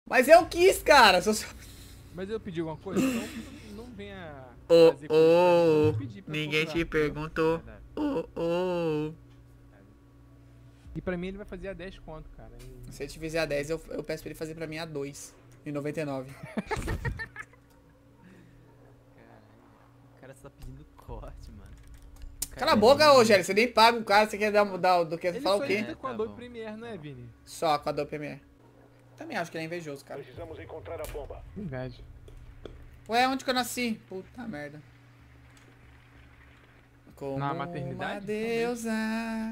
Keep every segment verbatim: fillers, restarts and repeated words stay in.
Mas eu quis, cara. Sou... Mas eu pedi alguma coisa? Então não venha Ô, fazer coisa ô, pra mim. Pedir pra ninguém procurar, te entendeu? perguntou. Ô, ô. E pra mim ele vai fazer a dez conto, cara. E... Se ele te fizer a dez, eu, eu peço pra ele fazer pra mim a dois e noventa e nove. O cara só tá pedindo corte, mano. Cala a boca, ô, Gério. Você nem paga o cara, você quer dar, dar do que Ele falar só o quê? entra com a Tá Adobe bom. Premiere, não é, Vini? Só com a Adobe Premiere. Também acho que ele é invejoso, cara. Precisamos encontrar a bomba. Inveja. Ué, onde que eu nasci? Puta merda. Como Na maternidade, uma deusa,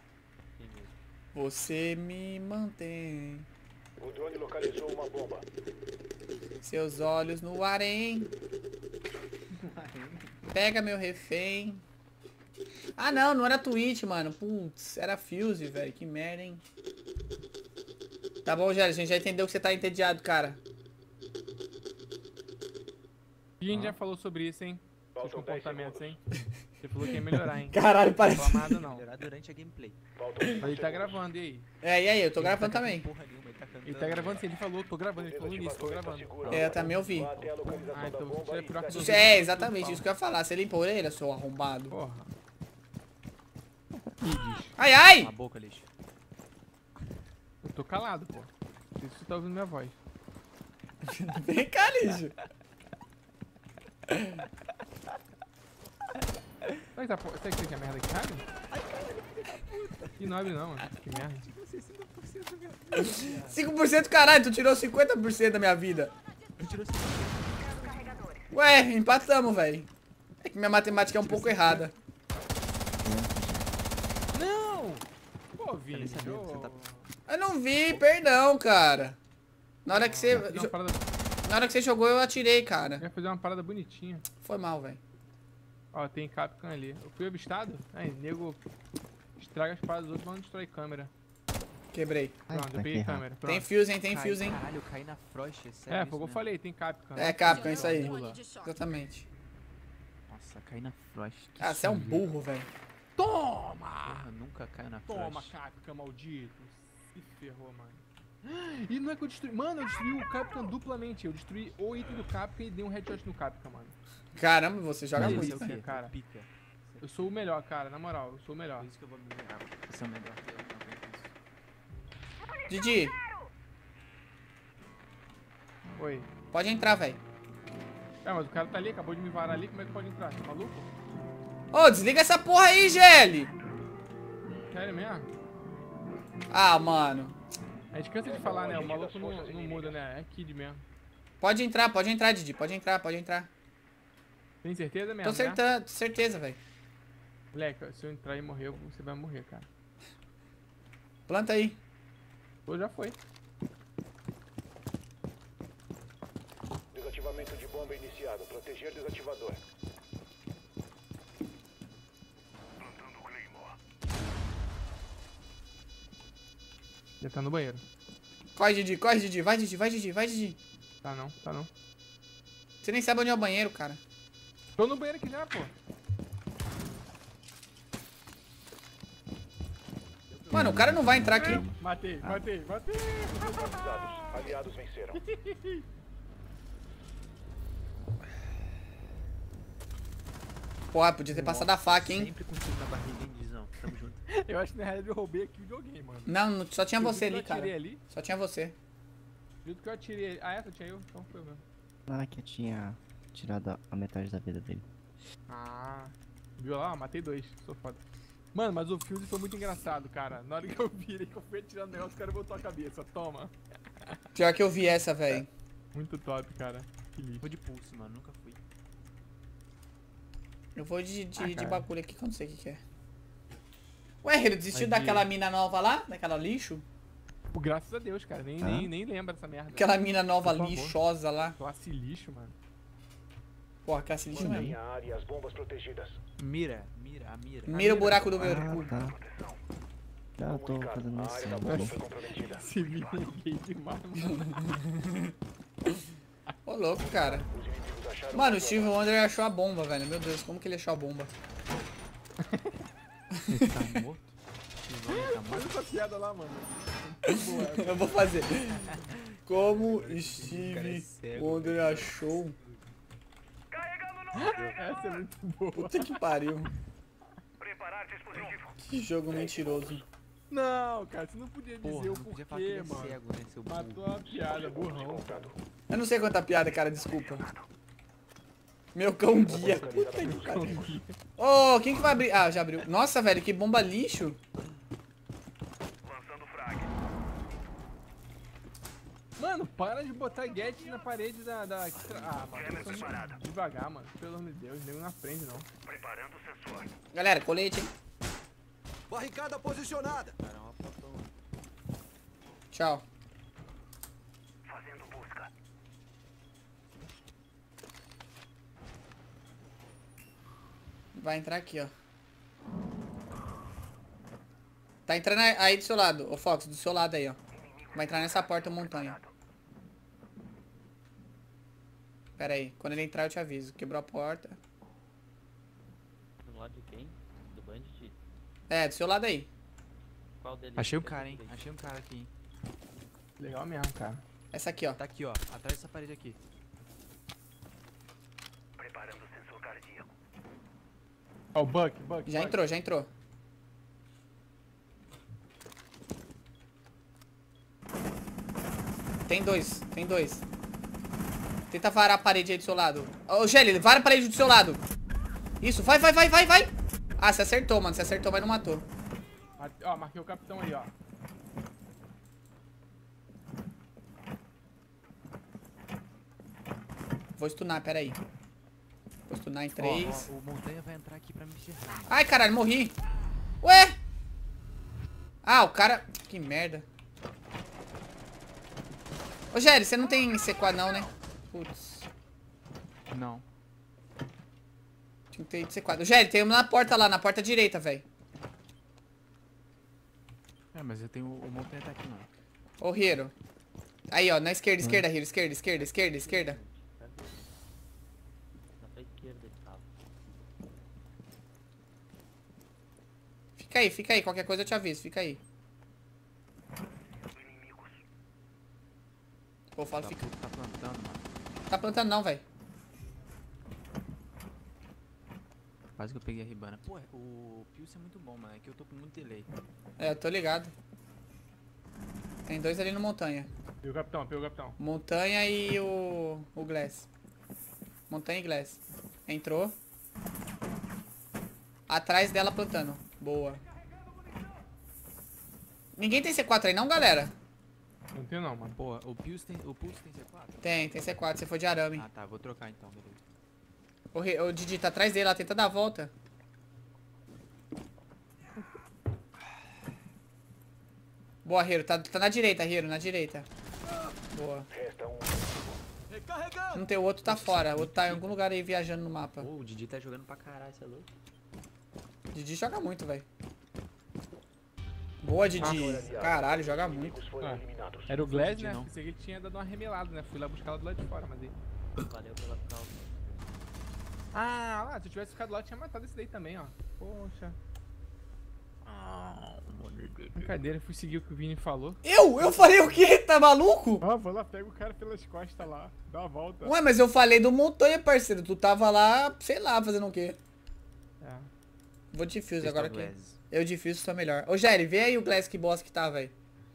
você me mantém. O drone localizou uma bomba. Seus olhos no harém. Pega meu refém. Ah, não, não era Twitch, mano. Putz, era Fuse, velho. Que merda, hein? Tá bom, Gério, a gente já entendeu que você tá entediado, cara. E a gente já falou sobre isso, hein? Seus Faltam dez comportamentos, hein? segundos. Você falou que ia melhorar, hein? Caralho, Não parece... reclamado, não. Melhorar durante a gameplay. Faltam cinco Mas ele tá segundos. gravando, e aí? É, e aí, eu tô Ele gravando tá também. cantando porra nenhuma, ele tá cantando. Ele tá gravando sim, ele falou, tô gravando, ele falou nisso, tô Desativador está gravando. seguro. É, eu também ouvi. Vá até a localização Ah, da então bomba você é e pior que desative. você. É, exatamente isso que eu ia falar. Você limpou a orelha, seu arrombado? Porra. Ai, ai! Na boca, lixo. Eu tô calado, pô. Não sei se você tá ouvindo minha voz. Vem cá, lixo. Sabe que tá, sabe que é merda aqui, sabe? Que nobre não, mano. Que merda. cinco por cento, caralho, tu tirou cinquenta por cento da minha vida. Ué, empatamos, velho. É que minha matemática é um pouco errada. Não! Pô, Vini, nem sabia que você tá- Eu não vi, perdão, cara. Na hora que você, Eu ia fazer uma parada, na hora que você jogou, eu atirei, eu cara. ia fazer uma parada bonitinha. Foi mal, velho. Ó, tem Capcom ali. Eu fui avistado? Aí, nego estraga as paradas dos outros, mas não destrói câmera. Quebrei. Ai, Pronto, tá eu peguei aqui, câmera. Tem Pronto. fuse, hein, tem Cai- fuse, hein. Caralho, eu caí na frost, é sério É, isso foi o que eu mesmo? falei, tem Capcom. É Capcom, isso aí. Pula. Exatamente. Nossa, caí na frost. que Ah, você é um sujo. burro, velho. Toma! Porra, nunca caio na Toma, frost. Capcom, maldito. Se ferrou, mano. E não é que eu destruí. Mano, eu destruí o Capcom duplamente. Eu destruí o item do Capcom e dei um headshot no Capcom, mano. Caramba, você joga Mas muito. esse é o quê? cara. Pica. Eu sou o melhor, cara, na moral, eu sou o melhor. Por isso que eu vou me melhorar. Esse é o melhor. Eu não aguento isso. Didi, Oi. pode entrar, velho. É, mas o cara tá ali, acabou de me varar ali, como é que pode entrar? Tá maluco? Ô, desliga essa porra aí, Gelli. Sério mesmo? Ah, mano. A gente cansa de falar, né? O maluco não, não muda, né? É Kid mesmo. Pode entrar, pode entrar, Didi. Pode entrar, pode entrar. Tem certeza mesmo? Tô né? certa, certeza, velho. Moleque, se eu entrar e morrer, você vai morrer, cara. Planta aí. Ou já foi. Desativamento de bomba iniciado. Proteger desativador. Plantando Claymore. Já tá no banheiro. Corre, Didi, corre, Didi. Vai, Didi, vai, Didi, vai, Didi. Tá não, tá não. Você nem sabe onde é o banheiro, cara. Tô no banheiro aqui já, pô. Mano, o cara não vai entrar aqui. Matei, matei, matei. Neutralizados. Aliados venceram. Porra, podia ter passado a faca, hein. Sempre contigo na barriga, hein, Dizão. Tamo junto. Eu acho que na realidade eu roubei aqui o videogame, mano. Não, não- só tinha Eu você vi que ali, eu atirei cara. ali. Só tinha você. Viu que eu atirei ali. Ah, essa tinha eu? Então foi eu mesmo. Ah, que eu tinha tirado a- a metade da vida dele. Ah. Viu lá? Matei dois. Sou foda. Mano, mas o Fuse foi muito engraçado, cara. Na hora que eu virei, que eu fui atirando o negócio, o cara botou a cabeça. Toma. Pior que eu vi essa, velho. Muito top, cara. Que lixo. Vou de pulso, mano. Nunca fui. Eu vou de, de, Ah, de cara. bagulho aqui que eu não sei o que, que é. Ué, ele desistiu Vai de- daquela mina nova lá? Daquela lixo? Pô, graças a Deus, cara. Nem, Hã? nem, nem lembra dessa merda. Aquela mina nova Por favor. lixosa lá. Classe lixo, mano. Porra, aquela lixo mesmo. Mantenha a área e as bombas protegidas. Mira, mira, a mira. Mira o buraco do meu Ah, cu. tá. Já eu tô Comunicado. fazendo A isso. área da bomba foi comprometida. Esse vídeo é gay demais, mano. Ô, louco, cara. Os inimigos acharam Mano, uma o Steve bomba. Wonder achou a bomba, velho. Meu Deus, como que ele achou a bomba? Ele tá morto? O nome tá Faz morto? essa piada lá, mano. Eu vou fazer. Como Steve Wonder achou. Essa é muito boa. Puta que pariu. Que jogo mentiroso. Não, cara, você não podia dizer Porra, o não podia falar que porquê, ele é mano. cego, né, seu burro. Matou a piada, burrão. Eu não sei contar piada, cara, desculpa. Meu cão guia. Puta que pariu. Ô, quem que vai abrir? Ah, já abriu. Nossa, velho, que bomba lixo. Mano, para de botar gadget na parede da... da... Ah, mano, eu tô muito devagar, mano. Pelo amor de Deus, nem não aprende, não. Galera, colete, hein? Barricada posicionada. Caramba, faltou um. Tchau. Vai entrar aqui, ó. Tá entrando aí do seu lado, ô Fox, do seu lado aí, ó. Vai entrar nessa porta montanha. Pera aí, quando ele entrar eu te aviso. Quebrou a porta. Do lado de quem? Do Bandit? É, do seu lado aí. Qual deles? Achei um cara, hein? Achei um cara aqui, hein? Legal mesmo, cara. Essa aqui, ó. Tá aqui, ó. Atrás dessa parede aqui. Ó, o Buck, Buck. Já Buck. entrou, já entrou. Tem dois, tem dois. Tenta varar a parede aí do seu lado. Ô, Gelli, vara a parede do seu lado. Isso, vai, vai, vai, vai, vai. Ah, você acertou, mano. Você acertou, mas não matou. Mate- Ó, marquei o capitão aí, ó. Vou stunar, pera aí. Vou stunar em Ó, três. ó, o Montanha vai entrar aqui pra me encerrar. Ai, caralho, morri. Ué? Ah, o cara... Que merda. Ô, Gelli, você não tem C quatro não, né? Putz. Não. Tinha que ter C quatro. Gelli, tem uma na porta lá, na porta direita, velho. É, mas eu tenho... O Montanha tá aqui, mano. Ô, Hiro. Aí, ó, na esquerda, esquerda, Hiro. Esquerda, esquerda, esquerda, esquerda. Na tua esquerda ele tava. Fica aí, fica aí. Qualquer coisa eu te aviso, fica aí. Pô, fala, Tá, fica. tá plantando, mano. Tá plantando não, velho. Quase que eu peguei a ribana. Pô, o Pilsen é muito bom, mano. É que eu tô com muito delay. É, eu tô ligado. Tem dois ali no montanha. Pegou o capitão, pegou o capitão. Montanha e o... O Glass. Montanha e Glass. Entrou. Atrás dela plantando. Boa. Ninguém tem C quatro aí não, galera? Não tem não, mano. Pô, o Pilsen tem... O Pulse tem C quatro? Tem, tem C quatro. Você foi de arame. Ah, tá. Vou trocar então, beleza. O, Re- o Didi tá atrás dele, ela tenta dar a volta. Boa, Hiro. Tá, tá na direita, Hiro, na direita. Boa. Resta um. Recarregando. Não tem o outro, tá fora. O outro tá em algum lugar aí viajando no mapa. Pô, o Didi tá jogando pra caralho, você é louco? Didi joga muito, velho. Boa, Didi. Caralho, joga muito. Inimigos foram Ah. eliminados. Era o Glass, Não. né? Pensei que ele tinha dado uma remelada, né? Fui lá buscar ela do lado de fora, mas aí... Valeu pela calma. Ah, lá, se eu tivesse ficado lá, eu tinha matado esse daí também, ó. Poxa. Brincadeira, fui seguir o que o Vini falou. Eu? Eu falei o quê? Tá maluco? Ah, vou lá, pega o cara pelas costas lá, dá uma volta. Ué, mas eu falei do montanha, parceiro. Tu tava lá, sei lá, fazendo o quê? É. Vou de Fuse Esse agora tá aqui. Glass. Eu de Fuse sou melhor. Ô, Jerry, vê aí o Glass que bosta que tá, velho.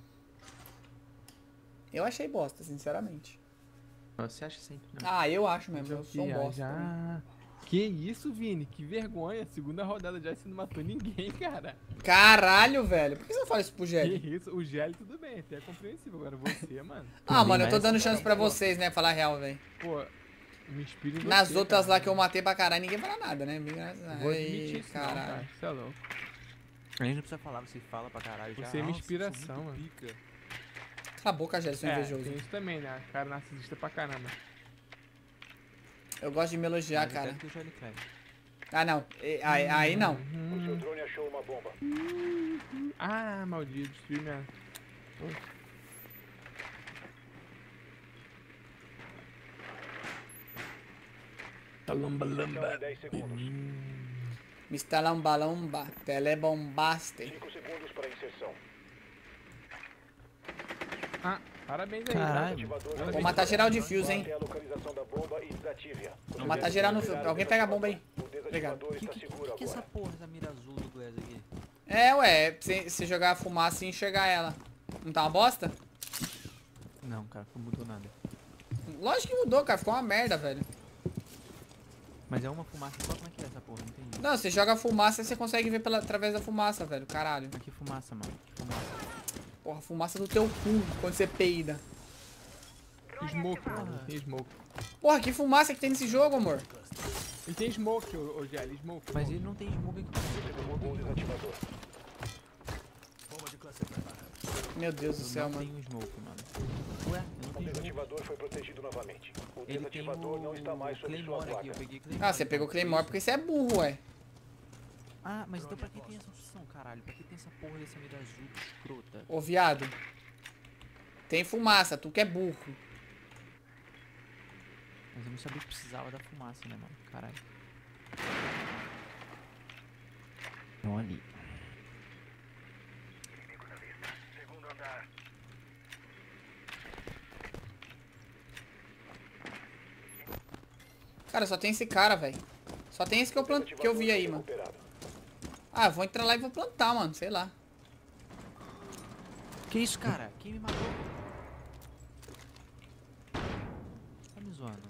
Eu achei bosta, sinceramente. Você acha sempre, né? Ah, eu acho mesmo. Eu sou um bosta. já. Que isso, Vini? Que vergonha. Segunda rodada já você não matou ninguém, cara. Caralho, velho. Por que você não fala isso pro Que Jerry? isso? O Gelli tudo bem, até é compreensível. Agora você, mano. Ah, mano, eu tô mais. dando chance pra vocês, né? Falar a real, velho. Pô, me inspiro em você. Nas outras cara. lá que eu matei pra caralho, ninguém fala nada, né? Vou admitir Ai, isso não, cara. caralho. Você é louco. A gente não precisa falar, você fala pra caralho já. Você é minha Nossa, eu sou inspiração, muito mano. pica. Cala a boca, Jerry, seu É, invejoso. tem isso também, né? Cara narcisista pra caramba. Eu gosto de me elogiar, Mas eu cara. quero que o Johnny Craig. Ah, não. E- Aí, aí não. O seu drone achou uma bomba. Ah, maldito, destruiu minha... Inserção em dez segundos. Mister Lambalamba, telebombaste. cinco segundos para inserção. Ah, Parabéns aí, Caralho. cara. Vou matar geral de fios, hein. Até a localização da bomba e desative-a. Vou matar geral no fio. Alguém pega a bomba aí. O desativador Que está que, seguro que, que é essa agora. porra, essa mira azul do Glass aqui? É, ué. Se, se jogar a fumaça e enxergar ela. Não tá uma bosta? Não, cara, não mudou nada. Lógico que mudou, cara. Ficou uma merda, velho. Mas é uma fumaça só? Como é que é essa porra? Não entendi. Não, você joga a fumaça e você consegue ver pela, através da fumaça, velho. Caralho. Mas que fumaça, mano? Que fumaça? Porra, fumaça do teu cu quando você peida. Smoke, mano. Tem smoke. Porra, que fumaça que tem nesse jogo, amor? Ele tem smoke, ô, ô Gelli, smoke. Mas ele não tem smoke aqui. Bom desativador. Meu Deus do Eu céu, não mano. tenho smoke, mano. Ué, eu não O tenho smoke. desativador foi protegido novamente. O Ele tem desativador não está mais o sob sua Claymore aqui, eu guarda. peguei Claymore. Ah, você pegou Claymore porque você é burro, ué. Ah, mas então pra que tem essa opção, caralho? Pra que tem essa porra dessa mira azul escrota? Ô, viado. Tem fumaça, tu que é burro. Mas eu não sabia que precisava da fumaça, né, mano? Caralho. Não ali. Cara, só tem esse cara, velho. Só tem esse que eu, plant... que eu vi aí, mano. Ah, eu vou entrar lá e vou plantar, mano. Sei lá. Que isso, cara? Quem me matou? Tá me zoando.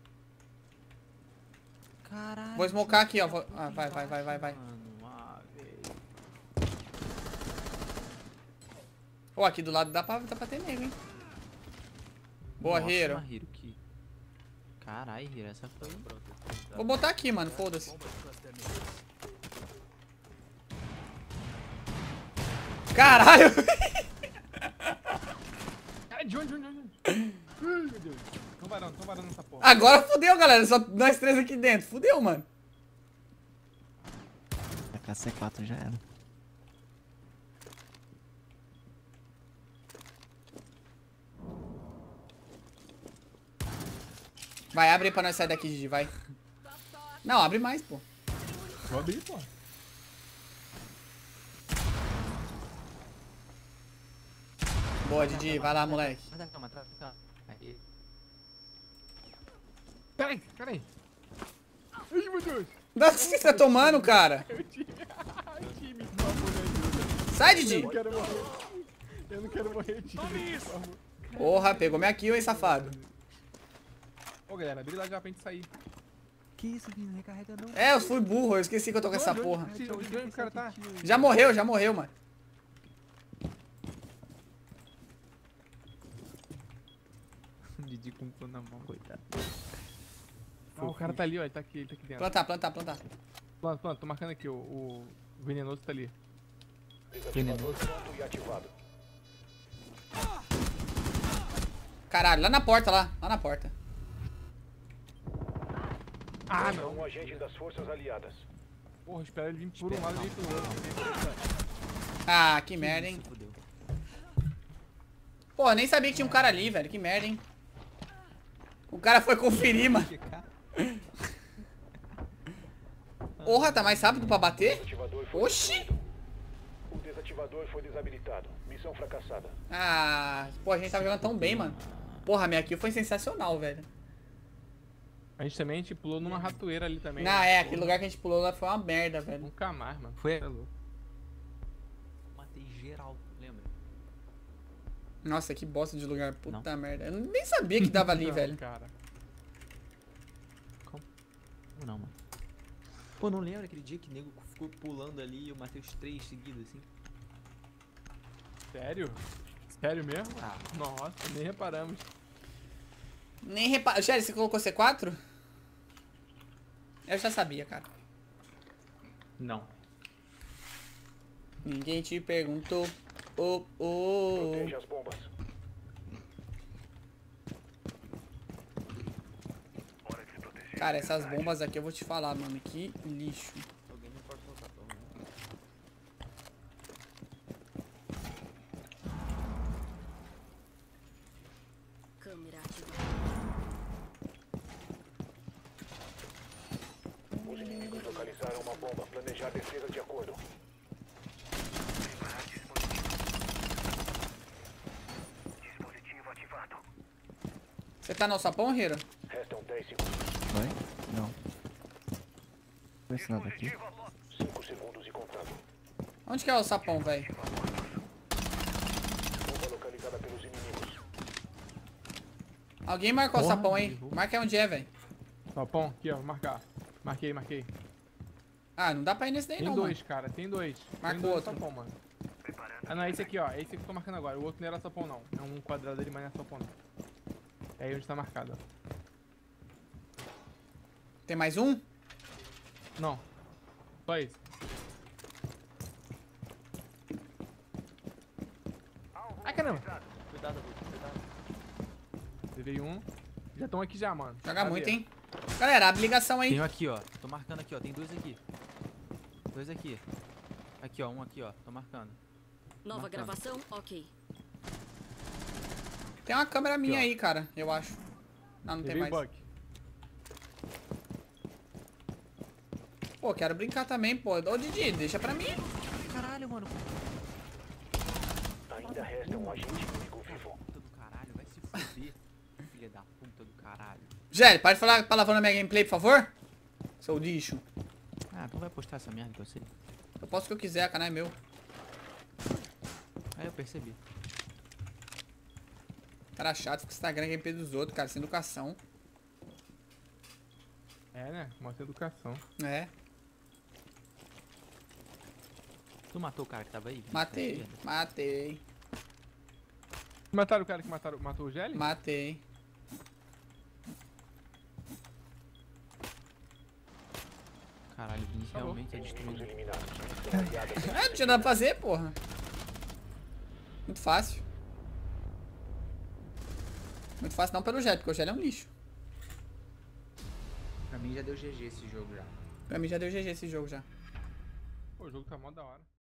Caralho. Vou smocar aqui, ó. Vou... Ah, vai, vai, vai, vai, vai. Mano, ah, velho. Pô, aqui do lado dá pra, dá pra ter nego, hein. Boa, Nossa, Hero. Hero, que... Caralho, Hero, essa foi... Vou botar aqui, mano. Foda-se. Caralho! Cara, de onde, de onde, de onde? Ai, meu Deus. Tão varando, tão varando essa porra. Agora fudeu, galera. Só nós três aqui dentro. Fudeu, mano. A K C quatro já era. Vai, abre aí pra nós sair daqui, Didi. Vai. Não, abre mais, pô. Vou abrir, pô. Boa, Didi. Vai lá, moleque. Vai dar calma, atrás, calma. Aí. Peraí, peraí. Ai, meu Deus. Dá o que você tá tomando, cara? Ai, time, por favor, me ajuda. Sai, Eu Didi. não quero morrer. Eu não quero morrer, time, por favor. Porra, pegou minha kill, hein, safado. Ô, galera, abre lá já pra gente sair. Que isso, Vini? Não recarrega não. É, eu fui burro. Eu esqueci que eu tô com essa Onde- porra. onde- onde o cara tá? Já morreu, já morreu, mano. O Didi com o cu na mão, coitado. Ah, o cara tá ali, ó. Ele tá aqui, ele tá aqui dentro. Plantar, plantar, plantar. Planta, planta. Tô marcando aqui, o, o venenoso tá ali. Desativador pronto e ativado. Caralho, lá na porta, lá. Lá na porta. Ah, Você é não. um agente das forças aliadas. Porra, espera ele vir por um lado e vir pelo outro. Ah, que merda, hein. Se fudeu. Pô, nem sabia que tinha um cara ali, velho. Que merda, hein. O cara foi conferir, mano. Porra, tá mais rápido pra bater? Desativador foi Oxi. destruído. O desativador foi desabilitado. Missão fracassada. Ah, pô, a gente tava jogando tão bem, mano. Porra, minha kill foi sensacional, velho. A gente também, a gente pulou numa ratoeira ali também. Não, né? é, aquele lugar que a gente pulou lá foi uma merda, velho. Nunca mais, mano. Foi- Cê é louco. Matei geral, lembra? Nossa, que bosta de lugar. Puta merda. Eu nem sabia que dava ali, Não, velho. cara. Ou não, mano? Pô, não lembra aquele dia que o nego ficou pulando ali e eu matei os três seguidos, assim? Sério? Sério mesmo? Ah. Nossa, nem reparamos. Nem repara. Shelly, você colocou C quatro? Eu já sabia, cara. Não. Ninguém te perguntou. Oh, oh. Proteja as bombas. Cara, essas bombas aqui eu vou te falar, mano. Que lixo. Alguém me pode soltar, pelo menos. Câmera ativada. Os inimigos localizaram uma bomba. Planejar a defesa de acordo. Dispositivo Você tá no sapão, Hiro? Restam dez segundos. Vai? Não. Não tem nada aqui. cinco segundos e contando. Onde que é o sapão, velho? Bomba localizada pelos inimigos. Alguém marcou o Porra, sapão aí? derruba. Marca aí onde é, velho. Sapão, aqui, ó, vou marcar. Marquei, marquei. Ah, não dá pra ir nesse daí Tem não, dois, mano. cara, tem dois. Marca tem dois outro. sapão, mano. Ah, não, é esse aqui, ó. É esse que eu tô marcando agora. O outro não era sapão, não. É um quadrado dele, mas não é sapão, não. É aí onde tá marcado, ó. Tem mais um? Não. Só esse. Ai, caramba. Cuidado, Hulk, cuidado. Levei um. Já estão aqui já, mano. Joga Cadê? muito, hein? Galera, abre ligação aí. Tem um aqui, ó. Tô marcando aqui, ó. Tem dois aqui. Dois aqui. Aqui, ó. Um aqui, ó. Tô marcando. Nova Marcando. gravação, ok. Tem uma câmera minha Aqui, ó. aí, cara, eu acho. Não, não tem Levei mais. o Buck. Pô, quero brincar também, pô. Ô, Didi, deixa pra mim. Caralho, mano. Ainda resta um agente inimigo vivo. Puta do caralho. Vai se fuder. Filha da puta do caralho. Gério, pode falar palavrão na minha gameplay, por favor? Seu lixo. Ah, tu vai postar essa merda que eu sei. Eu posso o que eu quiser, o canal é meu. Aí eu percebi. Cara chato, fica Instagram gameplay dos outros, cara, sem educação. É, né? Mostra educação. É, Tu matou o cara que tava aí? matei, matei, Mataram o cara que mataram, matou o Gelli? matei. Caralho, o Vini Tá bom. realmente é Inimigos destruído. eliminados. Missão aliada É, não tinha nada pra fazer, porra. Muito fácil. Muito fácil não pelo Gério, porque o Gério é um lixo. Pra mim já deu G G esse jogo já. Pra mim já deu G G esse jogo já. Pô, o jogo tá mó da hora.